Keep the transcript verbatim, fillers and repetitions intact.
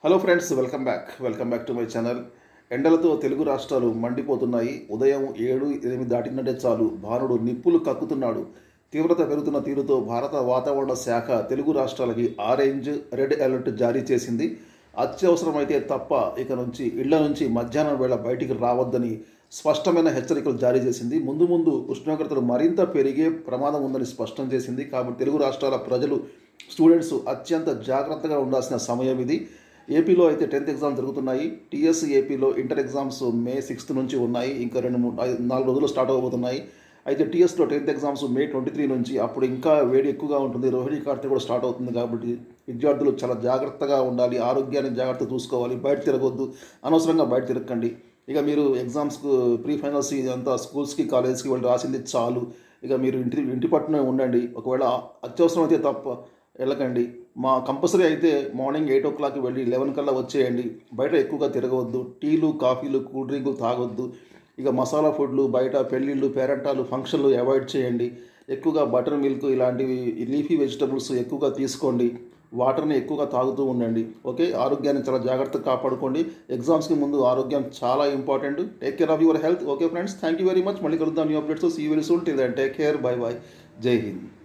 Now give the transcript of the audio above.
Hello friends, welcome back welcome back to my channel. ఎండలతో తెలుగు రాష్ట్రాలు మండిపోతున్నాయి. ఉదయం ఏడు ఎనిమిది దాటినట్టే చాలు భానుడు నిప్పులు కక్కుతున్నాడు. తీవ్రత పెరుగుతున్న తీరుతో భారత వాతావరణ శాఖ తెలుగు రాష్ట్రాలకి ఆరెంజ్, రెడ్ అలర్ట్ జారీ చేసింది. అత్యవసరమైతే తప్ప ఇక నుంచి ఇళ్ల నుంచి మధ్యాహ్నం వేళ బయటికి రావద్దని స్పష్టమైన హెచ్చరికలు జారీ చేసింది. ముందు ముందు ఉష్ణోగ్రతలు మరింత పెరిగే ప్రమాదం ఉందని స్పష్టం చేసింది. కాబట్టి తెలుగు రాష్ట్రాల ప్రజలు, స్టూడెంట్స్ అత్యంత జాగ్రత్తగా ఉండాల్సిన సమయం ఇది. ఏపీలో అయితే టెన్త్ ఎగ్జామ్ జరుగుతున్నాయి. టీఎస్ ఏపీలో ఇంటర్ ఎగ్జామ్స్ మే సిక్స్త్ నుంచి ఉన్నాయి. ఇంకా రెండు మూడు నాలుగు రోజులు స్టార్ట్ అవబోతున్నాయి. అయితే టీఎస్లో tenth exams May twenty three నుంచి, అప్పుడు ఇంకా వేడి ఎక్కువగా ఉంటుంది. రోహిణి కార్తె కూడా స్టార్ట్ అవుతుంది. కాబట్టి విద్యార్థులు చాలా జాగ్రత్తగా ఉండాలి. ఆరోగ్యాన్ని జాగ్రత్త చూసుకోవాలి. బయట తిరగొద్దు, అనవసరంగా బయట తిరగకండి. ఇక మీరు ఎగ్జామ్స్కు ప్రీ ఫైనల్స్ ఇదంతా స్కూల్స్కి కాలేజ్కి వెళ్ళి రాసింది చాలు. ఇక మీరు ఇంటి ఇంటి పట్టునే ఉండండి. ఒకవేళ అత్యవసరం అయితే తప్ప వెళ్ళకండి. మా కంపల్సరీ అయితే మార్నింగ్ ఎయిట్ ఓ క్లాక్కి వెళ్ళి లెవెన్ కల్లా వచ్చేయండి. బయట ఎక్కువగా తిరగవద్దు. టీలు, కాఫీలు, కూల్ డ్రింకులు తాగొద్దు. ఇక మసాలా ఫుడ్లు, బయట పెళ్ళిళ్ళు, పేరెంటాలు, ఫంక్షన్లు అవాయిడ్ చేయండి. ఎక్కువగా బటర్ మిల్క్ ఇలాంటివి, లీఫీ వెజిటబుల్స్ ఎక్కువగా తీసుకోండి. వాటర్ని ఎక్కువగా తాగుతూ ఉండండి. ఓకే, ఆరోగ్యాన్ని చాలా జాగ్రత్తగా కాపాడుకోండి. ఎగ్జామ్స్కి ముందు ఆరోగ్యం చాలా important. Take care of your health. Okay friends, thank you very much. మళ్ళీ కలుద్దాం new updates. See you very soon. Till then take care. Bye bye. Jai Hind.